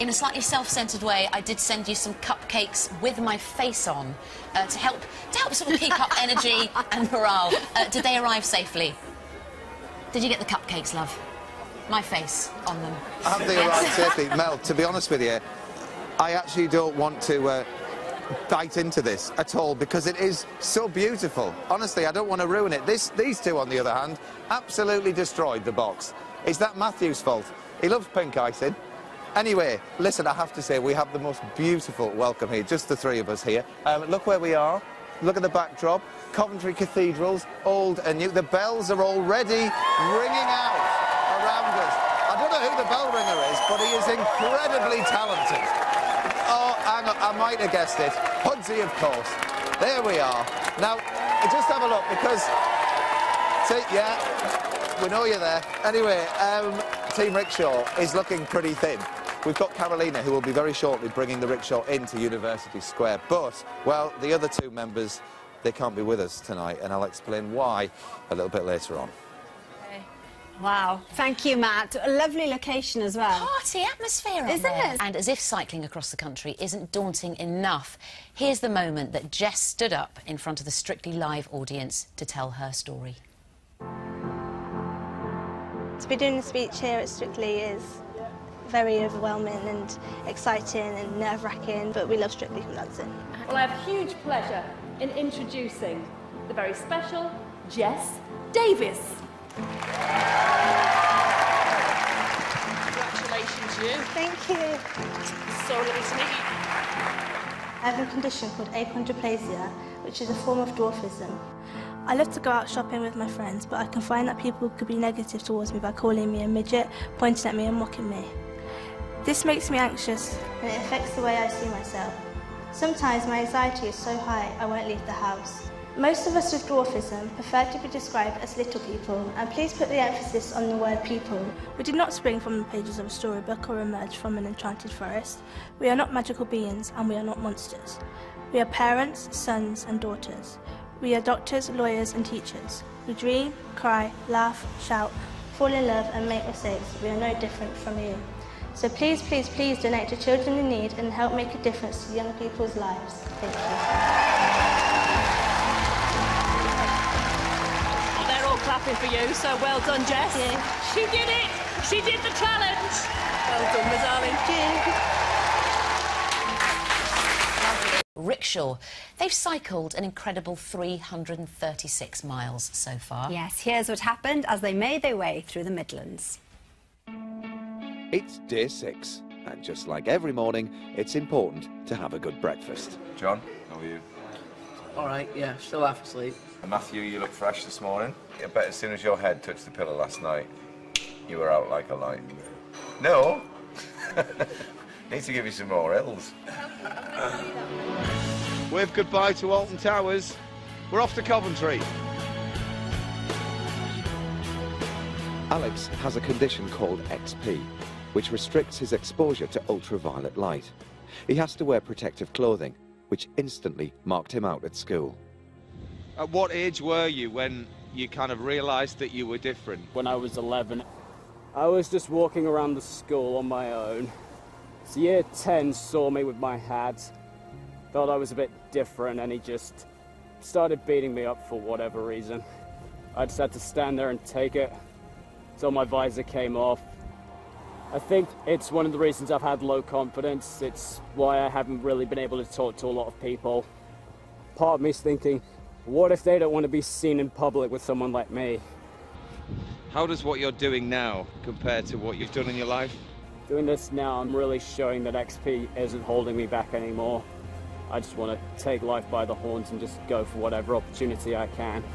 In a slightly self-centred way, I did send you some cupcakes with my face on to help sort of keep up energy and morale. Did they arrive safely? Did you get the cupcakes, love? My face on them. Have they arrived safely? Mel, to be honest with you, I actually don't want to bite into this at all because it is so beautiful. Honestly, I don't want to ruin it. These two, on the other hand, absolutely destroyed the box. Is that Matthew's fault? He loves pink icing. Anyway, listen, I have to say, we have the most beautiful welcome here, just the three of us here. Look where we are. Look at the backdrop. Coventry Cathedral's old and new. The bells are already ringing out around us. I don't know who the bell ringer is, but he is incredibly talented. Oh, hang on, I might have guessed it. Pudsey, of course. There we are. Now, just have a look, because... See, yeah, we know you're there. Anyway, Team Rickshaw is looking pretty thin. We've got Carolina, who will be very shortly bringing the rickshaw into University Square. But, well, the other two members, they can't be with us tonight, and I'll explain why a little bit later on. Wow. Thank you, Matt. A lovely location as well. Party atmosphere, isn't it? And as if cycling across the country isn't daunting enough, here's the moment that Jess stood up in front of the Strictly Live audience to tell her story. To be doing a speech here at Strictly is very overwhelming and exciting and nerve-wracking, but we love Strictly from that's it. Well, I have huge pleasure in introducing the very special Jess Davis. Congratulations, you. Thank you. So lovely to meet you. I have a condition called achondroplasia, which is a form of dwarfism. I love to go out shopping with my friends, but I can find that people could be negative towards me by calling me a midget, pointing at me and mocking me. This makes me anxious and it affects the way I see myself. Sometimes my anxiety is so high I won't leave the house. Most of us with dwarfism prefer to be described as little people, and please put the emphasis on the word people. We did not spring from the pages of a storybook or emerge from an enchanted forest. We are not magical beings and we are not monsters. We are parents, sons and daughters. We are doctors, lawyers and teachers. We dream, cry, laugh, shout, fall in love and make mistakes. We are no different from you. So please, please, please donate to children in need and help make a difference to young people's lives. Thank you. Well, they're all clapping for you, so well done, Jess. Thank you. She did it! She did the challenge! Well done, my darling. Thank you. Rickshaw. They've cycled an incredible 336 miles so far. Yes, here's what happened as they made their way through the Midlands. It's day 6, and just like every morning, it's important to have a good breakfast. John, how are you? All right, yeah, still half asleep. Matthew, you look fresh this morning. I bet as soon as your head touched the pillow last night, you were out like a light. No? Need to give you some more L's. Wave goodbye to Alton Towers. We're off to Coventry. Alex has a condition called XP, which restricts his exposure to ultraviolet light. He has to wear protective clothing, which instantly marked him out at school. At what age were you when you kind of realised that you were different? When I was 11, I was just walking around the school on my own. So year 10 saw me with my hat, thought I was a bit different, and he just started beating me up for whatever reason. I just had to stand there and take it until my visor came off. I think it's one of the reasons I've had low confidence. It's why I haven't really been able to talk to a lot of people. Part of me's thinking, what if they don't want to be seen in public with someone like me? How does what you're doing now compare to what you've done in your life? Doing this now, I'm really showing that XP isn't holding me back anymore. I just want to take life by the horns and just go for whatever opportunity I can.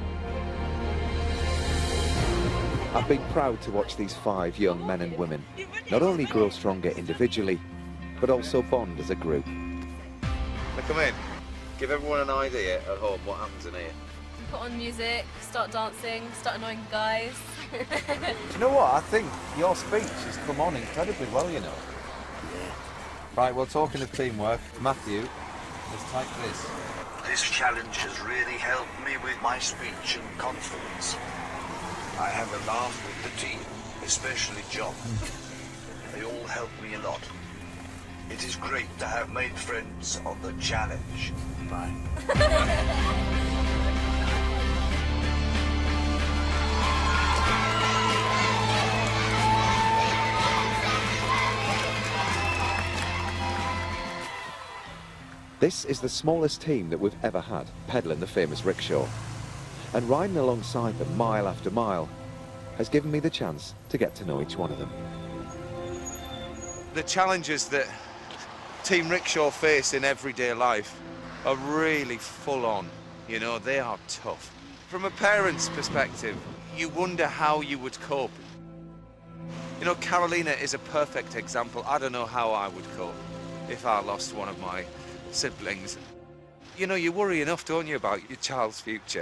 I've been proud to watch these 5 young men and women not only grow stronger individually, but also bond as a group. Now come in. Give everyone an idea at home what happens in here. Put on music, start dancing, start annoying guys. Do you know what? I think your speech has come on incredibly well, you know. Yeah. Right, well, talking of teamwork, Matthew, let's type this. This challenge has really helped me with my speech and confidence. I have a laugh with the team, especially John. They all help me a lot. It is great to have made friends on the challenge. Bye. This is the smallest team that we've ever had pedalling the famous rickshaw. And riding alongside them mile after mile has given me the chance to get to know each one of them. The challenges that Team Rickshaw face in everyday life are really full on. You know, they are tough. From a parent's perspective, you wonder how you would cope. You know, Carolina is a perfect example. I don't know how I would cope if I lost one of my siblings. You know, you worry enough, don't you, about your child's future?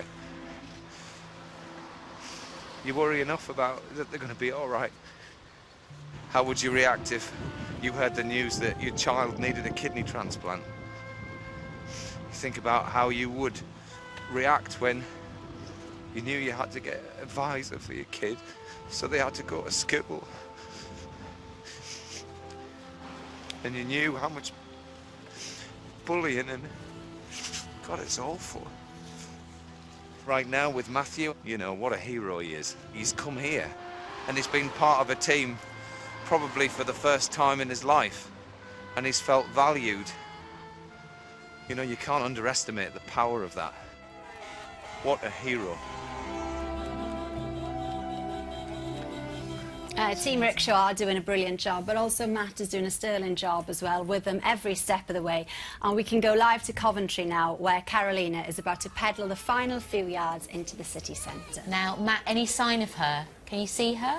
You worry enough about that they're going to be all right. How would you react if you heard the news that your child needed a kidney transplant? You think about how you would react when you knew you had to get an advisor for your kid, so they had to go to school. And you knew how much bullying and... God, it's awful. Right now with Matthew, you know, what a hero he is. He's come here and he's been part of a team probably for the first time in his life, and he's felt valued. You know, you can't underestimate the power of that. What a hero. Team Rickshaw are doing a brilliant job, but also Matt is doing a sterling job as well with them every step of the way. And we can go live to Coventry now, where Carolina is about to pedal the final few yards into the city centre. Now, Matt, any sign of her? Can you see her?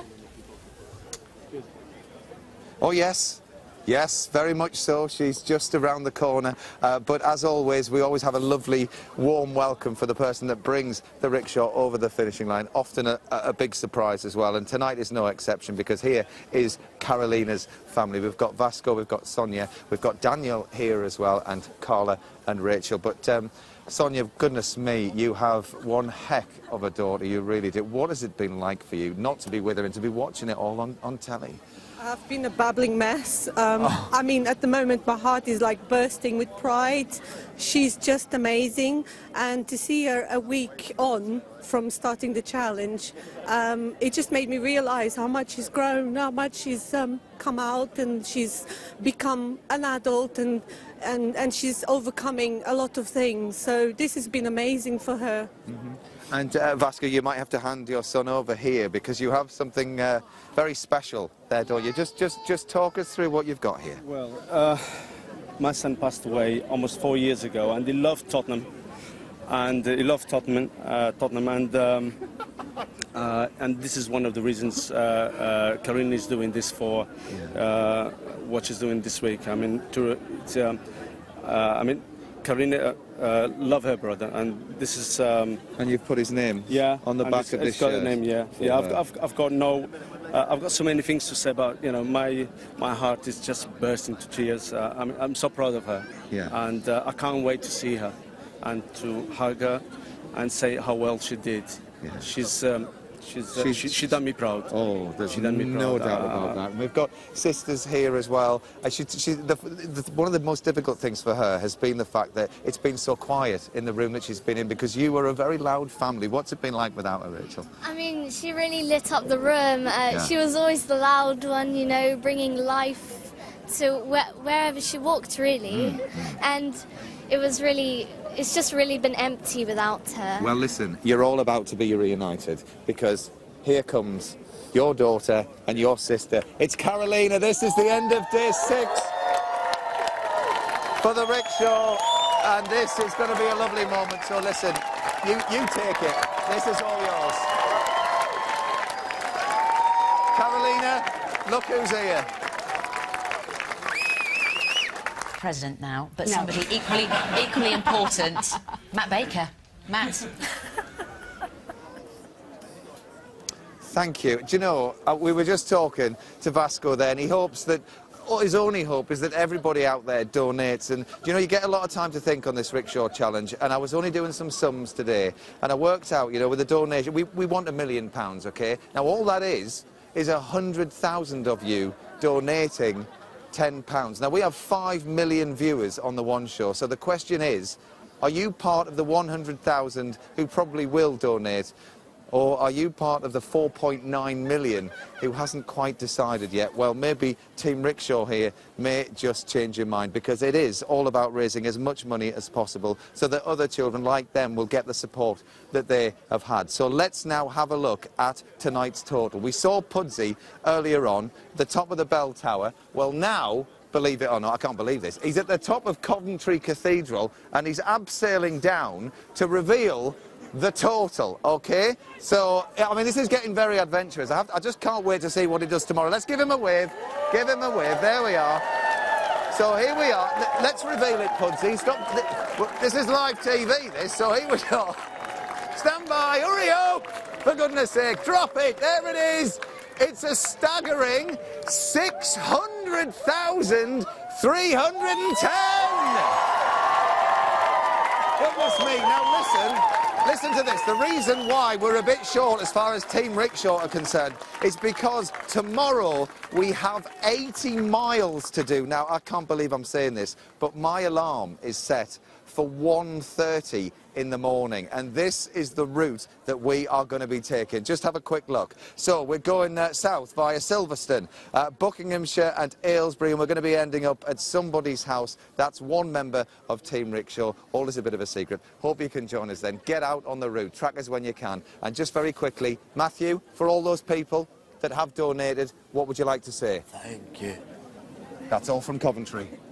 Oh, yes. Yes, very much so. She's just around the corner. But as always, we always have a lovely, warm welcome for the person that brings the rickshaw over the finishing line. Often a big surprise as well. And tonight is no exception, because here is Carolina's family. We've got Vasco, we've got Sonia, we've got Daniel here as well, and Carla and Rachel. But Sonia, goodness me, you have one heck of a daughter. You really do. What has it been like for you not to be with her and to be watching it all on telly? I've been a babbling mess. I mean, at the moment, my heart is like bursting with pride. She's just amazing. And to see her a week on from starting the challenge, it just made me realise how much she's grown, how much she's come out, and she's become an adult, and she's overcoming a lot of things. So this has been amazing for her. Mm-hmm. And Vasco, you might have to hand your son over here, because you have something very special there, don't you? Just talk us through what you've got here. Well, my son passed away almost 4 years ago, and he loved Tottenham, and and this is one of the reasons Carolina is doing this for what she's doing this week. I mean, Carolina love her brother, and this is. And you've put his name. Yeah, on the back of this it's got shirt. the name. Yeah, yeah. I've got no. I've got so many things to say about. You know, my heart is just bursting to tears. I'm so proud of her. Yeah. And I can't wait to see her, and to hug her, and say how well she did. Yeah. She done me proud. Oh, there's no doubt about that. We've got sisters here as well. One of the most difficult things for her has been the fact that it's been so quiet in the room that she's been in, because you were a very loud family. What's it been like without her, Rachel? I mean, she really lit up the room. She was always the loud one, you know, bringing life to wherever she walked, really. And it was really... It's just really been empty without her. Well, listen, you're all about to be reunited, because here comes your daughter and your sister. It's Carolina. This is the end of day 6 for the rickshaw, and this is going to be a lovely moment. So listen, you take it. This is all yours. Carolina, look who's here. President now, but somebody equally important, Matt Baker. Matt. Thank you. Do you know, we were just talking to Vasco there, and he hopes that, his only hope is that everybody out there donates. And, you know, you get a lot of time to think on this rickshaw challenge, and I was only doing some sums today, and I worked out, you know, with a donation, we want £1 million, OK? Now, all that is 100,000 of you donating £10. Now, we have 5 million viewers on the One Show, so the question is, are you part of the 100,000 who probably will donate? Or are you part of the 4.9 million who hasn't quite decided yet? Well, maybe Team Rickshaw here may just change your mind, because it is all about raising as much money as possible so that other children like them will get the support that they have had. So let's now have a look at tonight's total. We saw Pudsey earlier on, the top of the bell tower. Well, now, believe it or not, I can't believe this, he's at the top of Coventry Cathedral and he's abseiling down to reveal the total, OK? So, I mean, this is getting very adventurous. I just can't wait to see what he does tomorrow. Let's give him a wave. Give him a wave. There we are. So here we are. Let's reveal it, Pudsey. Stop. This is live TV, this, so here we go. Stand by. Hurry up. For goodness sake. Drop it. There it is. It's a staggering 600,310. Goodness me. Now, listen to this. The reason why we're a bit short as far as Team Rickshaw are concerned is because tomorrow we have 80 miles to do. Now, I can't believe I'm saying this, but my alarm is set for 1:30 in the morning, and this is the route that we are going to be taking. Just have a quick look. So we're going south via Silverstone, Buckinghamshire and Aylesbury, and we're going to be ending up at somebody's house. That's one member of Team Rickshaw. All is a bit of a secret. Hope you can join us then. Get out on the route. Track us when you can. And just very quickly, Matthew, for all those people that have donated, what would you like to say? Thank you. That's all from Coventry.